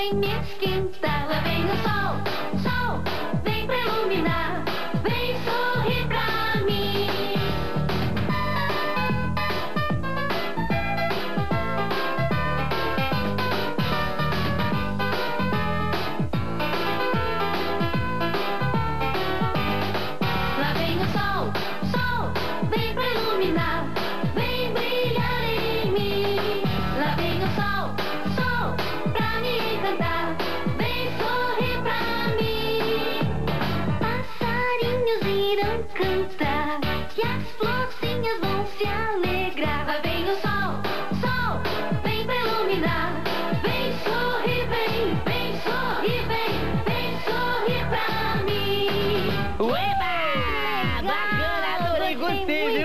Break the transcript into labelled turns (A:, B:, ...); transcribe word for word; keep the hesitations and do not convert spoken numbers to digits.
A: vem me esquentar. Lá vem o sol, sol, vem pra iluminar, vem sorrir pra mim. Lá vem o sol, sol, vem pra iluminar, vem brilhar em mim. Lá vem o sol, sol, pra me encantar, vem sorrir pra mim. Passarinhos irão cantar e as florzinhas vão se alegrar. Lá vem o sol, sol, vem pra iluminar, vem sorrir, vem, vem sorrir, vem, vem sorrir pra mim.
B: Ueba! Bacana, adorei, gostei, viu?